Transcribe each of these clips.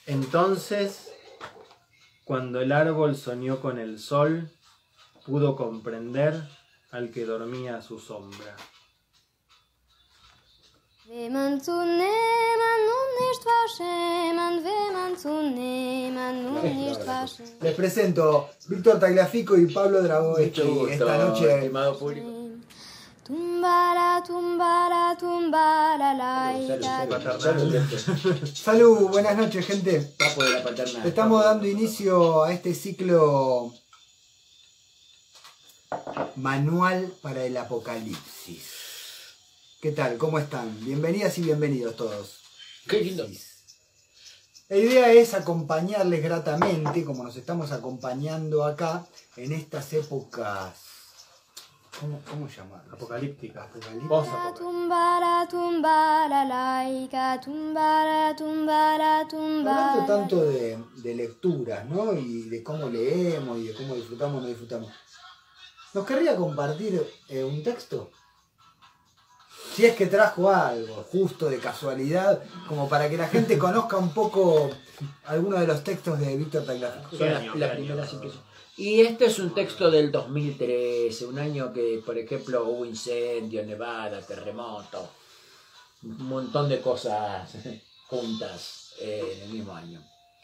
Entonces, cuando el árbol soñó con el sol, pudo comprender al que dormía a su sombra. Les presento Víctor Tagliafico y Pablo Dragoveschi esta noche. Estimado público. Tumbala, tumbala, tumbala, laica. Salud, buenas noches, gente. Papo de la paternal. Estamos dando inicio a este ciclo Manual para el Apocalipsis. ¿Qué tal? ¿Cómo están? Bienvenidas y bienvenidos todos. Qué lindo. La idea es acompañarles gratamente, como nos estamos acompañando acá, en estas épocas. ¿Cómo llamarlo? Apocalíptica. Tumbala, tumbala, laica, tumbala, tumbala, tumbala. Hablando tanto de lecturas, ¿no? Y de cómo leemos y de cómo disfrutamos o no disfrutamos. ¿Nos querría compartir un texto? Si es que trajo algo, justo de casualidad, como para que la gente conozca un poco algunos de los textos de Víctor Tagliafico. Son las primeras impresiones. Y este es un texto del 2013, un año que, por ejemplo, hubo incendio, nevada, terremoto, un montón de cosas juntas en el mismo año.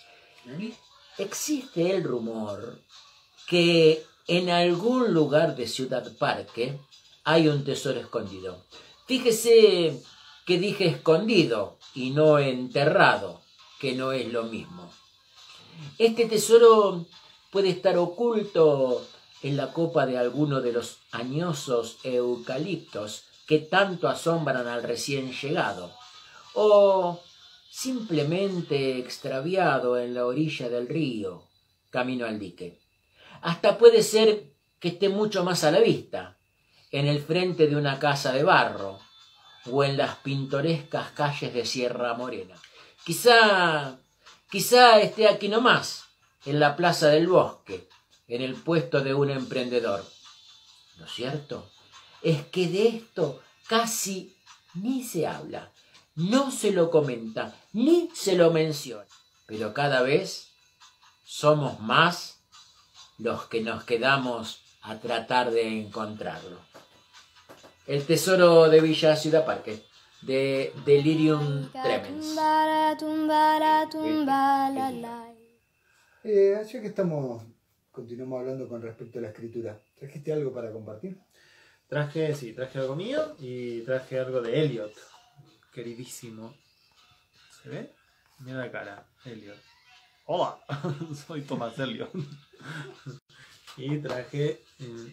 Existe el rumor que en algún lugar de Ciudad Parque hay un tesoro escondido. Fíjese que dije escondido y no enterrado, que no es lo mismo. Este tesoro puede estar oculto en la copa de alguno de los añosos eucaliptos que tanto asombran al recién llegado, o simplemente extraviado en la orilla del río, camino al dique. Hasta puede ser que esté mucho más a la vista, en el frente de una casa de barro, o en las pintorescas calles de Sierra Morena. Quizá esté aquí nomás, en la plaza del bosque, en el puesto de un emprendedor. Lo cierto es que de esto casi ni se habla, no se lo comenta, ni se lo menciona. Pero cada vez somos más los que nos quedamos a tratar de encontrarlo. El tesoro de Villa Ciudad Parque, de Delirium Tremens. Tumbala, tumbala, tumbala, laica. Ya que continuamos hablando con respecto a la escritura, ¿trajiste algo para compartir? Traje algo mío y traje algo de Eliot, queridísimo. ¿Se ve? Mira la cara, Eliot. Hola, soy Thomas Eliot. Y traje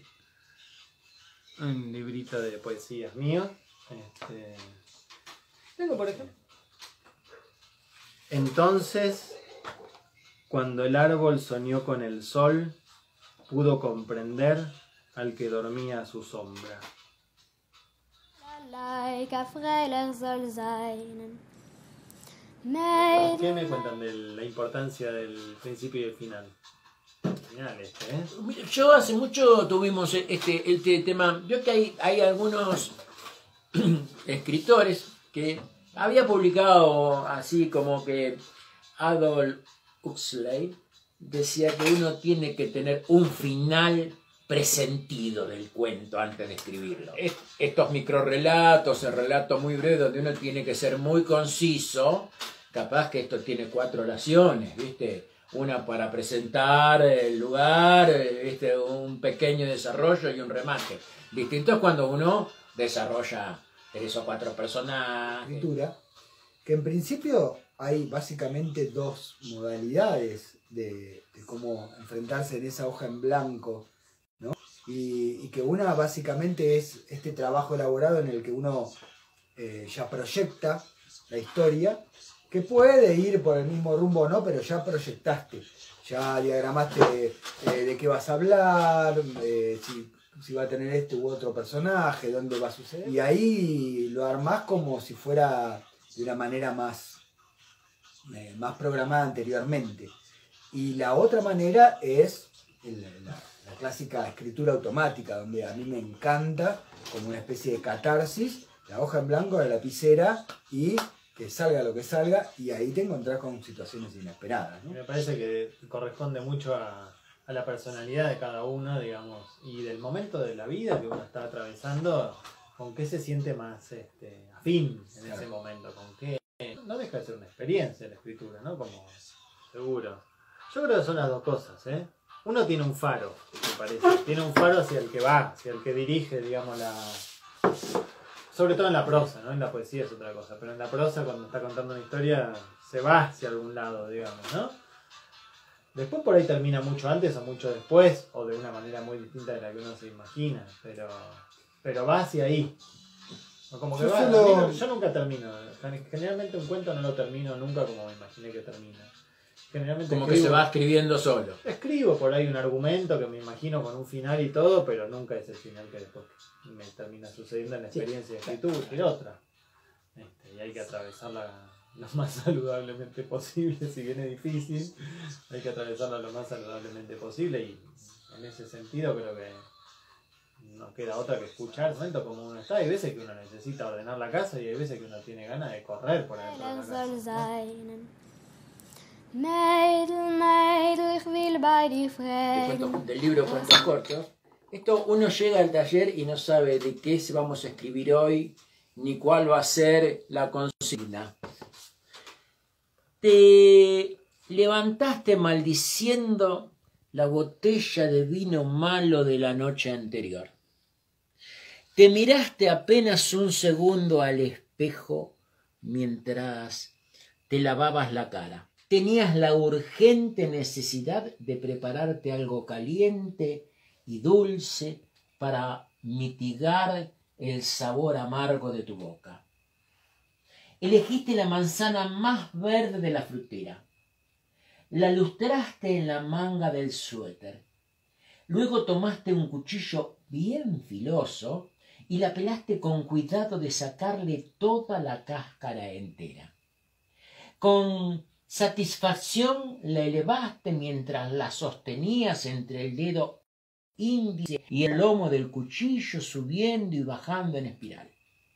un librito de poesías mío. Tengo por ejemplo. Entonces, cuando el árbol soñó con el sol, pudo comprender al que dormía a su sombra. ¿Qué me cuentan de la importancia del principio y el final? Yo hace mucho tuvimos este tema. Veo que hay algunos escritores que había publicado así como que Aldous Huxley decía que uno tiene que tener un final presentido del cuento antes de escribirlo. Estos microrelatos, el relato muy breve donde uno tiene que ser muy conciso, capaz que esto tiene 4 oraciones, ¿viste? Una para presentar el lugar, ¿viste? Un pequeño desarrollo y un remate. Distinto es cuando uno desarrolla 3 o 4 personajes. Escritura, que en principio hay básicamente 2 modalidades de cómo enfrentarse en esa hoja en blanco, ¿no? Y que una básicamente es este trabajo elaborado en el que uno ya proyecta la historia, que puede ir por el mismo rumbo o no, pero ya proyectaste, ya diagramaste de qué vas a hablar, si va a tener este u otro personaje, dónde va a suceder. Y ahí lo armás como si fuera de una manera más programada anteriormente. Y la otra manera es la clásica escritura automática, donde a mí me encanta, como una especie de catarsis, la hoja en blanco, la lapicera y que salga lo que salga, y ahí te encontrás con situaciones inesperadas, ¿no? Me parece que corresponde mucho a la personalidad de cada uno, digamos, y del momento de la vida que uno está atravesando, con qué se siente más afín en ese momento, con qué. No deja de ser una experiencia la escritura, ¿no? Como seguro. Yo creo que son las dos cosas, ¿eh? Uno tiene un faro, me parece. Tiene un faro hacia el que va, hacia el que dirige, digamos, sobre todo en la prosa, ¿no? En la poesía es otra cosa, pero en la prosa, cuando está contando una historia, se va hacia algún lado, digamos, ¿no? Después por ahí termina mucho antes o mucho después, o de una manera muy distinta de la que uno se imagina, pero va hacia ahí. O como que yo nunca termino. Generalmente un cuento no lo termino nunca como me imaginé que termina. Generalmente como que se va escribiendo solo. Escribo por ahí un argumento que me imagino con un final y todo, pero nunca es el final que después me termina sucediendo en la experiencia de escritura, y otra. Y hay que atravesarla lo más saludablemente posible, si bien es difícil, hay que atravesarla lo más saludablemente posible, y en ese sentido creo que no queda otra que escuchar el momento como uno está. Hay veces que uno necesita ordenar la casa y hay veces que uno tiene ganas de correr por adentro de la casa, ¿no? Meidel, meidel, ich will bei dir fragen. Del libro Cuentos Cortos. Esto, uno llega al taller y no sabe de qué vamos a escribir hoy, ni cuál va a ser la consigna. Te levantaste maldiciendo la botella de vino malo de la noche anterior. Te miraste apenas un segundo al espejo mientras te lavabas la cara. Tenías la urgente necesidad de prepararte algo caliente y dulce para mitigar el sabor amargo de tu boca. Elegiste la manzana más verde de la frutera. La lustraste en la manga del suéter. Luego tomaste un cuchillo bien filoso y la pelaste con cuidado de sacarle toda la cáscara entera. Con satisfacción la elevaste mientras la sostenías entre el dedo índice y el lomo del cuchillo, subiendo y bajando en espiral.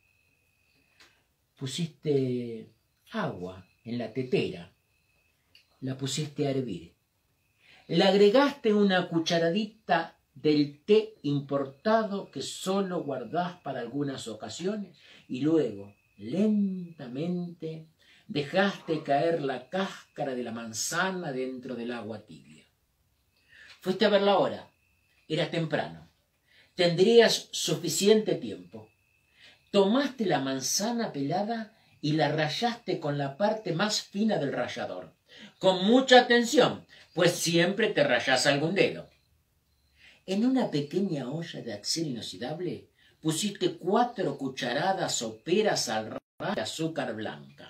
Pusiste agua en la tetera, la pusiste a hervir. Le agregaste una cucharadita del té importado que solo guardás para algunas ocasiones y luego, lentamente, dejaste caer la cáscara de la manzana dentro del agua tibia. Fuiste a ver la hora. Era temprano. Tendrías suficiente tiempo. Tomaste la manzana pelada y la rayaste con la parte más fina del rallador. Con mucha atención, pues siempre te rayas algún dedo. En una pequeña olla de acero inoxidable pusiste 4 cucharadas soperas al ras de azúcar blanca.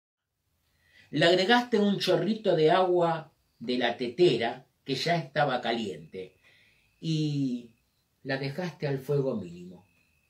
Le agregaste un chorrito de agua de la tetera que ya estaba caliente y la dejaste al fuego mínimo.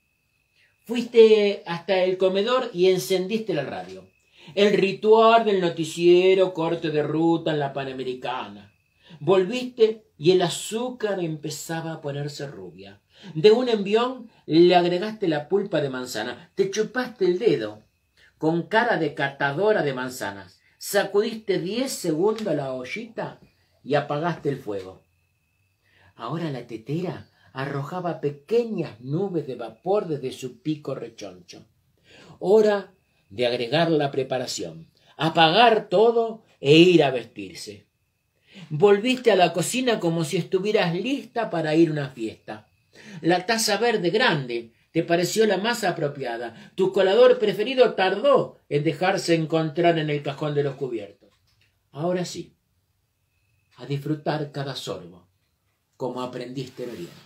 Fuiste hasta el comedor y encendiste la radio. El ritual del noticiero corte de ruta en la Panamericana. Volviste y el azúcar empezaba a ponerse rubia. De un envión le agregaste la pulpa de manzana. Te chupaste el dedo con cara de catadora de manzanas. Sacudiste 10 segundos la ollita y apagaste el fuego. Ahora la tetera arrojaba pequeñas nubes de vapor desde su pico rechoncho. Hora de agregar la preparación, apagar todo e ir a vestirse. Volviste a la cocina como si estuvieras lista para ir a una fiesta. La taza verde grande te pareció la más apropiada. Tu colador preferido tardó en dejarse encontrar en el cajón de los cubiertos. Ahora sí, a disfrutar cada sorbo, como aprendiste en Oriente.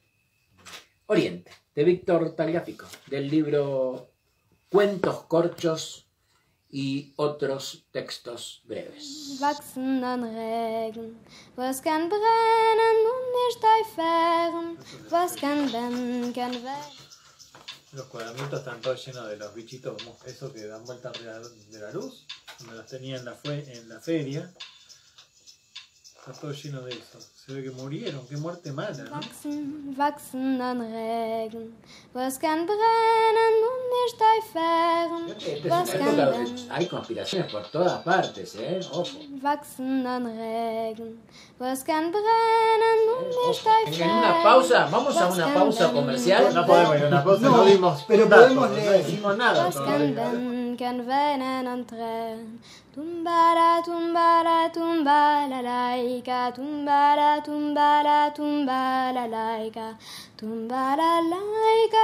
Oriente, de Víctor Tagliafico, del libro Cuentos Cortos y otros textos breves. Wachsenden Regen, was kann brennen und nicht entfernen, was kann wenden, kann weg. Los cuadernitos están todos llenos de los bichitos, esos que dan vueltas de la luz, donde los tenía en la feria. Está todo lleno de eso. Se ve que murieron. Qué muerte mala, ¿no? Wachsen, wachsen an Regen, was kann brennen und nicht fern, Esta es was una kann época donde brennen. hay conspiraciones por todas partes, ¿eh? Ojo. Wachsen an Regen, was kann brennen und nicht En una pausa, vamos a una pausa comercial. No podemos ir a una pausa, No, no dimos pero un dato, podemos no leer. dijimos nada Was todavía. kann weinen und tränen. Tumbala, tumbala, tumbala, laika, tumbala, tumbala, tumbala, laika, tumbala, laika,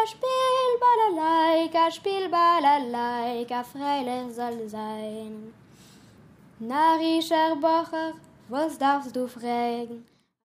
spiel, balalaika, freilich soll sein. Narischer Bocher, was darfst du fragen?